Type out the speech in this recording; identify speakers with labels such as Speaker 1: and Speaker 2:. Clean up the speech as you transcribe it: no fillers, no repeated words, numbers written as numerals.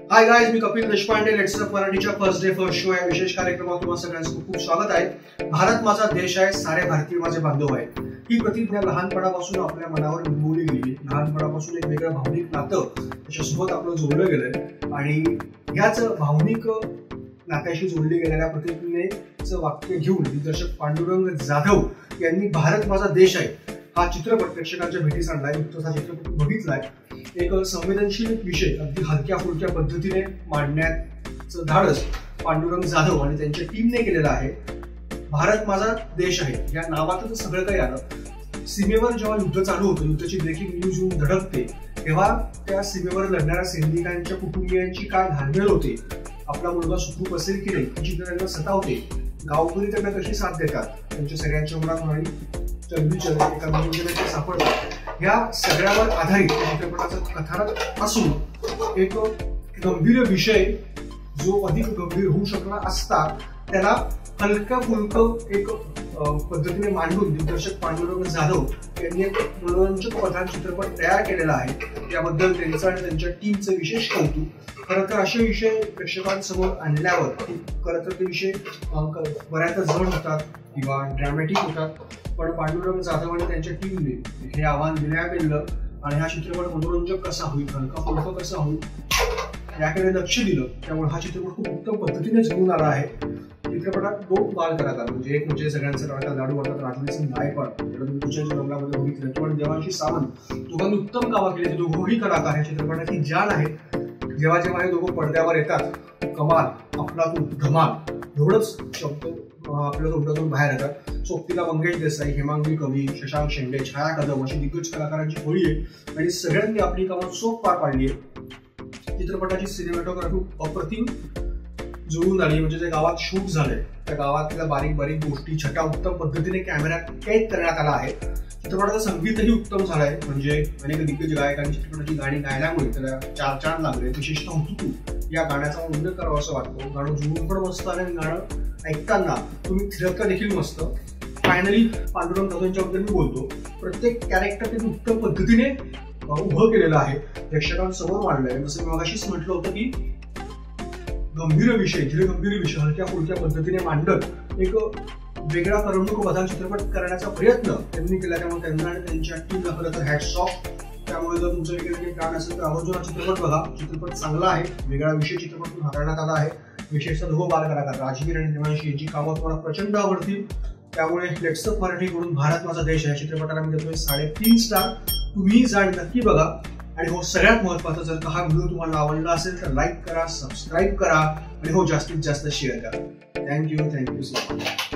Speaker 1: हाय guys, मी Kapil Deshpande. Let's talk मराठीच्या first day first show या विशेष कार्यक्रमात तुम्हा सगळ्यांचं खूप खूप स्वागत आहे. भारत माझा देश आहे, सारे भारतीय माझे बांधव आहेत. ही प्रतिज्ञा लहानपणापासून आपल्या मनावर बिंबवली गेली. लहानपणापासून एक वेगळं भावनिक नातं त्याच्यासोबत आपलं जोडलं गेलंय आणि याच भावनिक नात्याशी जोडली गेलेल्या प्रतिज्ञेचं वाक्य घेऊन दिग्दर्शक पांडुरंग जाधव यांनी भारत माझा देश आहे हा चित्रपट प्रेक्षकांच्या भेटीस आणलाय. नुकताच हा चित्रपट बघितलाय. एक संवेदनशील विषय अगदी हलक्या फुलक्या पद्धतीने मांडण्याचं धाडस पांडुरंग जाधव आणि त्यांच्या टीमने केलेलं आहे. भारत माझा देश आहे या नावातच सगळं काही आलं. सीमेवर जेव्हा युद्ध चालू होतं, युद्धाची ब्रेकिंग न्यूज येऊन धडकते, तेव्हा त्या सीमेवर लढणाऱ्या सैनिकांच्या कुटुंबियांची काय धांदळ होते, आपला मुलगा सुखरूप असेल की नाही ही त्यांना सतावते, गावकरी त्यांना कशी साथ देतात, त्यांच्या सगळ्यांच्या मनात होणारी चलबिचल एका मनोरंजनाची सापडतात, या सगळ्यावर आधारित चित्रपटाचा कथानक असून एक गंभीर विषय जो अधिक गंभीर होऊ शकला असता त्याला हलका फुलकं एक पद्धतीने मांडून दिग्दर्शक पांडुरंग जाधव यांनी एक मनोरंजक प्रधान चित्रपट तयार केलेला आहे. याबद्दल त्यांचं आणि त्यांच्या टीमचं विशेष कौतुक. खरं तर असे विषय प्रेक्षकांसमोर आणल्यावर खरं तर ते विषय बऱ्याचदा जड होतात किंवा ड्रॅमॅटिक होतात, पण पांडुरंग जाधव आणि त्यांच्या टीमने हे आव्हान देण्यात दिलं आणि हा चित्रपट मनोरंजक कसा होईल, हलका फुलका कसा होईल याकडे लक्ष दिलं. त्यामुळे हा चित्रपट खूप उत्तम पद्धतीने जमून आला आहे. चित्रपटात दोन बाल कलाकार म्हणजे एक म्हणजे सगळ्यांचं कलाकार लाडू वाटतात राजवीर गायकवाड तुझ्या जंगलामध्ये बघितलं, किंवा देवांशी सावंत दोघांनी उत्तम कामं केली. दोघंही कलाकार या चित्रपटाची जाण आहे. जेव्हा जेव्हा हे दोघं पडद्यावर येतात, कमाल, अफलातून, धमाल एवढंच शब्द आपल्या तोंडातून बाहेर येतात. सोबतीला मंगेश देसाई, हेमांगी कवी, शशांक शेंडे, छाया कदम अशी दिग्गज कलाकारांची होळी आहे आणि सगळ्यांनी आपली कामं चोख पार पाडली आहे. चित्रपटाची सिनेमॅटोग्राफी अप्रतिम जुळून आली. म्हणजे जे गावात शूट झालंय त्या गावातल्या बारीक बारीक गोष्टी छटा उत्तम पद्धतीने कॅमेऱ्यात कैद करण्यात आला आहे. चित्रपटाचं संगीतही उत्तम झालंय. म्हणजे अनेक दिग्गज गायकांनी चित्रपटाची गाणी गायल्यामुळे त्याला चार चार लागले. विशेषतः हुतू या गाण्याचा उल्लेख करावा असं वाटतं. गाणं जुळून पण मस्त आणि गाणं ऐकताना तुम्ही थिरकता देखील मस्त. फायनली पांडुरंग जाधवांच्याबद्दल मी बोलतो. प्रत्येक कॅरेक्टर त्यांनी उत्तम पद्धतीने उभं केलेलं आहे, प्रेक्षकांसमोर मांडलंय. जसं मी मगाशीच म्हटलं होतं की गंभीर विषय, गंभीर विषय हलक्या फुलक्या पद्धतीने मांडत एक वेगळा करमणूक प्रधान चित्रपट करण्याचा प्रयत्न त्यांनी केला. त्यामुळे त्यांना आणि त्यांच्या टीमला खरं तर हॅट्स ऑफ. त्यामुळे जर तुमचं वेगळे काम असेल तर आवर्जून हा चित्रपट बघा. चित्रपट चांगला आहे, वेगळा विषय चित्रपटातून हाताळण्यात आला आहे. विशेषतः दोघं बाल कलाकार राजवीर आणि देवांशी यांची कामं तुम्हाला प्रचंड आवडतील. त्यामुळे लेट्स टॉक मराठीकडून भारत माझा देश आहे चित्रपटाला मी देतोय 3.5 स्टार. तुम्ही जाण नक्की बघा. आणि हो, सगळ्यात महत्त्वाचं, जर का हा व्हिडिओ तुम्हाला आवडला असेल तर लाईक करा, सबस्क्राईब करा आणि हो, जास्तीत जास्त शेअर करा. Thank you so much.